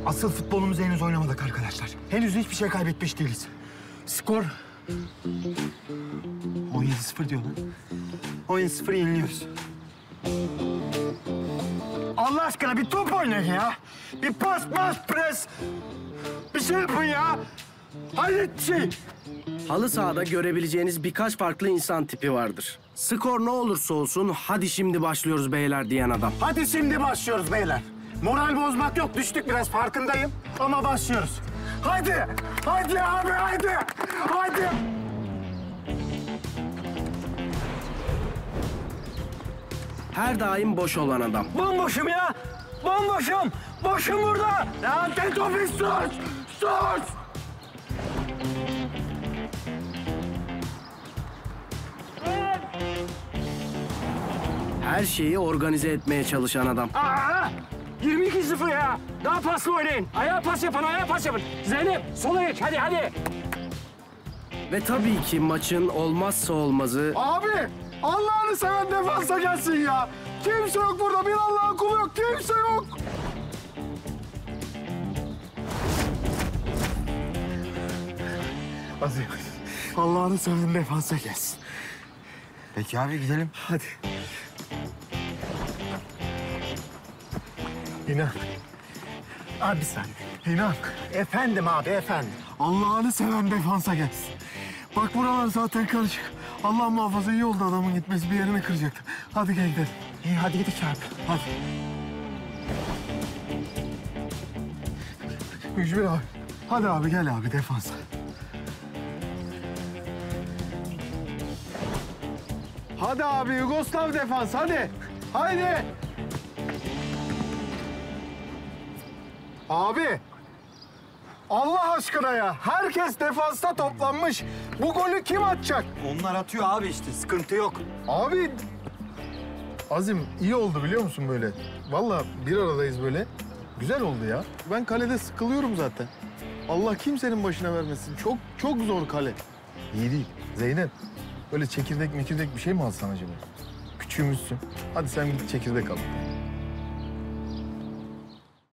Asıl futbolumuzu henüz oynamadık arkadaşlar. Henüz hiçbir şey kaybetmiş değiliz. Skor 17-0 diyor lan. 17-0 yeniliyoruz. Allah aşkına bir top oynayın ya. Bir pas, pres. Bir şey yapın ya. Hayret bir şey. Halı sahada görebileceğiniz birkaç farklı insan tipi vardır. Skor ne olursa olsun hadi şimdi başlıyoruz beyler diyen adam. Hadi şimdi başlıyoruz beyler. Moral bozmak yok, düştük biraz farkındayım. Ama başlıyoruz. Hadi, hadi abi, hadi, hadi. Her daim boş olan adam. Bomboşum ya, bomboşum. Boşum burada. Ya Tetofis sus, sus. Her şeyi organize etmeye çalışan adam. Aa! 22-0 ya. Daha paslı oynayın. Ayağa pas yapın, ayağa pas yapın. Zeynep, sola geç. Hadi. Ve tabii ki maçın olmazsa olmazı Abi, Allah'ını seven defansa gelsin ya. Kimse yok burada, bir Allah'ın kulu yok, kimse yok. Azim, Allah'ını seven defansa gelsin. Peki abi gidelim. Hadi. İnan. Abi bir saniye. İnan. Efendim abi, efendim. Allah'ını seven defansa gelsin. Bak buralar zaten karışık. Allah muhafaza iyi oldu adamın gitmesi, bir yerini kıracaktı. Hadi gel gidelim. İyi hadi gidelim abi. Hadi. Mücbir abi. Hadi abi gel abi defansa. Hadi abi Yugoslav defans hadi. Haydi. Abi. Allah aşkına ya. Herkes defansta toplanmış. Bu golü kim atacak? Onlar atıyor abi işte, sıkıntı yok. Abi. Azim iyi oldu biliyor musun böyle? Vallahi bir aradayız böyle. Güzel oldu ya. Ben kalede sıkılıyorum zaten. Allah kimsenin başına vermesin. Çok zor kale. İyi değil. Zeynep. Böyle çekirdek bir şey mi alsan acaba? Küçüğümüzsün. Hadi sen git çekirdek al.